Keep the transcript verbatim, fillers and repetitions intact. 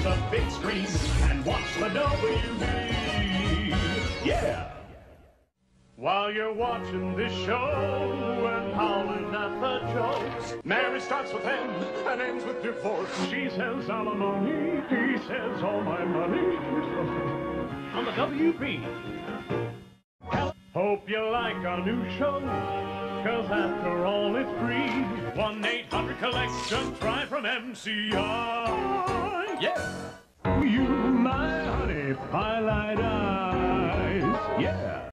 the big screen and watch the W B. Yeah! While you're watching this show and howling at the jokes, Mary starts with M and ends with divorce. She says alimony, he says all my money. On the W B. Hope you like our new show, cause after all it's free. one eight hundred collection, try from M C R. Yeah! You, my honey, pie light eyes. Yeah!